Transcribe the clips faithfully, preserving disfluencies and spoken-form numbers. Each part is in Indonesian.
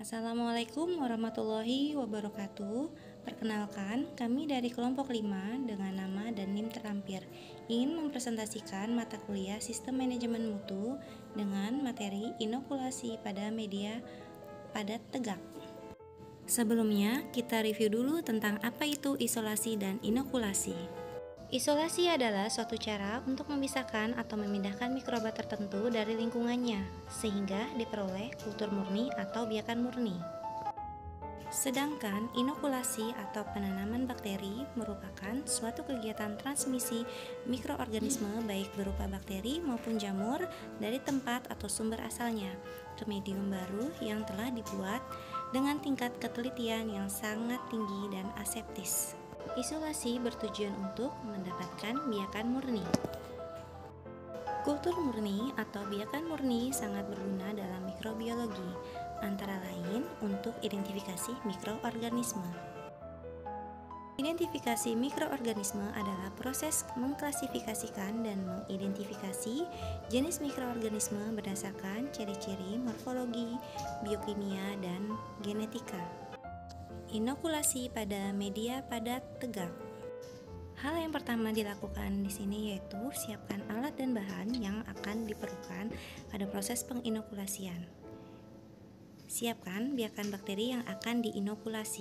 Assalamualaikum warahmatullahi wabarakatuh. Perkenalkan, kami dari kelompok lima dengan nama dan N I M terlampir ingin mempresentasikan mata kuliah Sistem Manajemen Mutu dengan materi inokulasi pada media padat tegak. Sebelumnya, kita review dulu tentang apa itu isolasi dan inokulasi. Isolasi adalah suatu cara untuk memisahkan atau memindahkan mikroba tertentu dari lingkungannya, sehingga diperoleh kultur murni atau biakan murni. Sedangkan inokulasi atau penanaman bakteri merupakan suatu kegiatan transmisi mikroorganisme baik berupa bakteri maupun jamur dari tempat atau sumber asalnya ke medium baru yang telah dibuat dengan tingkat ketelitian yang sangat tinggi dan aseptis. Isolasi bertujuan untuk mendapatkan biakan murni. Kultur murni atau biakan murni sangat berguna dalam mikrobiologi, antara lain untuk identifikasi mikroorganisme. Identifikasi mikroorganisme adalah proses mengklasifikasikan dan mengidentifikasi jenis mikroorganisme berdasarkan ciri-ciri morfologi, biokimia, dan genetika. Inokulasi pada media padat tegak. Hal yang pertama dilakukan di sini yaitu siapkan alat dan bahan yang akan diperlukan pada proses penginokulasian. Siapkan biakan bakteri yang akan diinokulasi.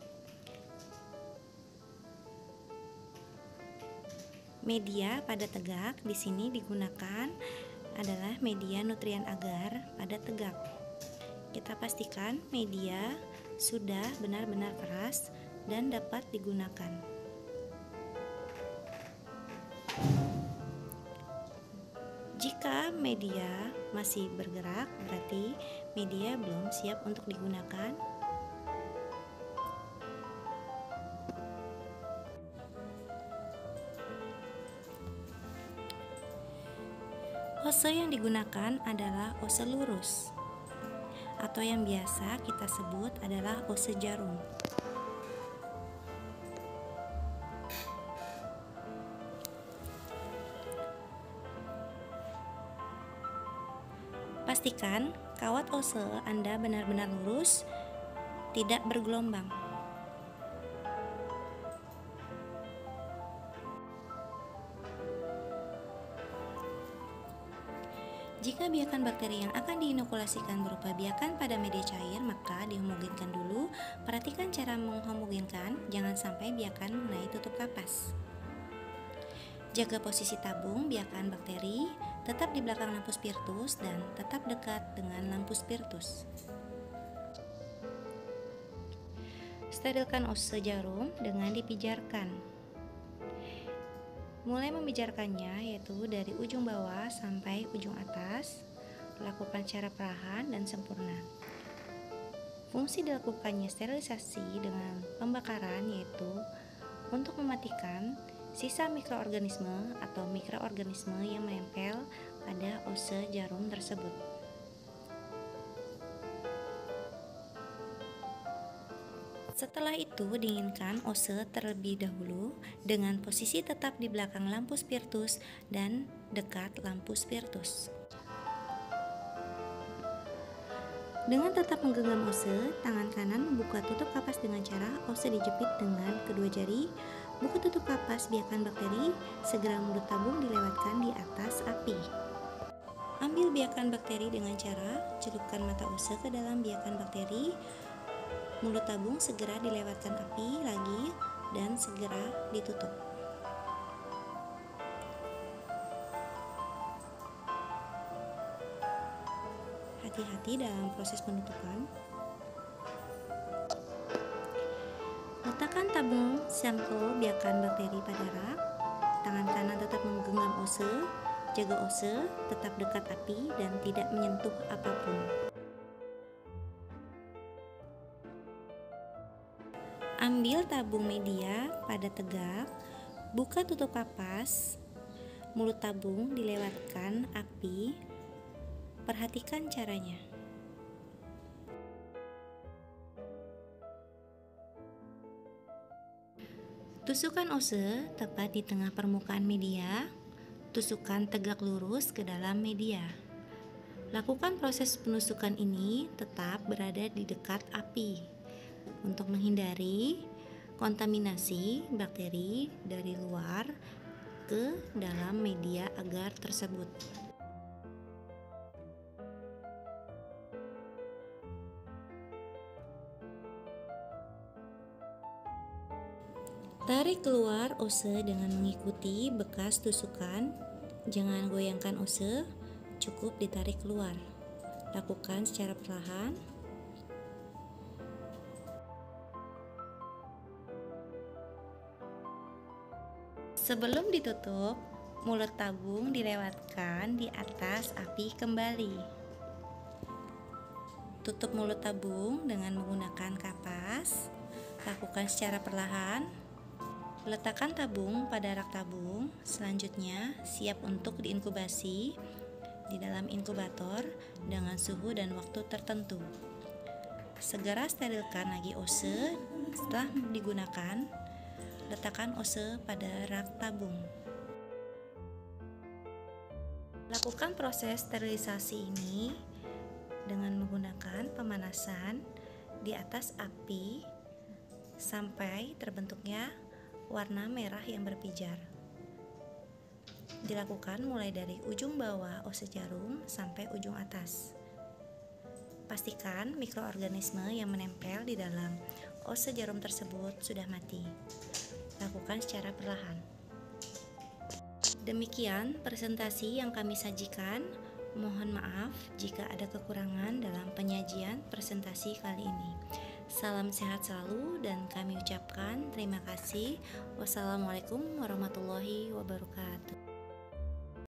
Media padat tegak di sini digunakan adalah media nutrien agar padat tegak. Kita pastikan media sudah benar-benar keras dan dapat digunakan. Jika media masih bergerak, berarti media belum siap untuk digunakan. Ose yang digunakan adalah ose lurus, atau yang biasa kita sebut adalah ose jarum. Pastikan kawat ose Anda benar-benar lurus, tidak bergelombang. Jika biakan bakteri yang akan diinokulasikan berupa biakan pada media cair, maka dihomogenkan dulu. Perhatikan cara menghomogenkan, jangan sampai biakan mengenai tutup kapas. Jaga posisi tabung biakan bakteri, tetap di belakang lampu spiritus dan tetap dekat dengan lampu spiritus. Sterilkan ose jarum dengan dipijarkan. Mulai memijarkannya yaitu dari ujung bawah sampai ujung atas. Lakukan secara perlahan dan sempurna. Fungsi dilakukannya sterilisasi dengan pembakaran yaitu untuk mematikan sisa mikroorganisme atau mikroorganisme yang menempel pada ose jarum tersebut. Setelah itu, dinginkan ose terlebih dahulu dengan posisi tetap di belakang lampu spiritus dan dekat lampu spiritus. Dengan tetap menggenggam ose, tangan kanan membuka tutup kapas dengan cara ose dijepit dengan kedua jari. Buka tutup kapas biakan bakteri, segera mulut tabung dilewatkan di atas api. Ambil biakan bakteri dengan cara celupkan mata ose ke dalam biakan bakteri. Mulut tabung segera dilewatkan api lagi dan segera ditutup. Hati-hati dalam proses penutupan. Letakkan tabung sampel biakan bakteri pada rak. Tangan kanan tetap menggenggam ose. Jaga ose tetap dekat api dan tidak menyentuh apapun. Ambil tabung media padat tegak, buka tutup kapas, mulut tabung dilewatkan api. Perhatikan caranya. Tusukkan ose tepat di tengah permukaan media. Tusukkan tegak lurus ke dalam media. Lakukan proses penusukan ini tetap berada di dekat api untuk menghindari kontaminasi bakteri dari luar ke dalam media agar tersebut. Tarik keluar ose dengan mengikuti bekas tusukan. Jangan goyangkan ose, cukup ditarik keluar. Lakukan secara perlahan. Sebelum ditutup, mulut tabung dilewatkan di atas api kembali. Tutup mulut tabung dengan menggunakan kapas. Lakukan secara perlahan. Letakkan tabung pada rak tabung. Selanjutnya, siap untuk diinkubasi di dalam inkubator dengan suhu dan waktu tertentu. Segera sterilkan lagi ose. Setelah digunakan, letakkan ose pada rak tabung. Lakukan proses sterilisasi ini dengan menggunakan pemanasan di atas api sampai terbentuknya warna merah yang berpijar. Dilakukan mulai dari ujung bawah ose jarum sampai ujung atas. Pastikan mikroorganisme yang menempel di dalam ose jarum tersebut sudah mati. Lakukan secara perlahan. Demikian presentasi yang kami sajikan. Mohon maaf jika ada kekurangan dalam penyajian presentasi kali ini. Salam sehat selalu dan kami ucapkan terima kasih. Wassalamualaikum warahmatullahi wabarakatuh.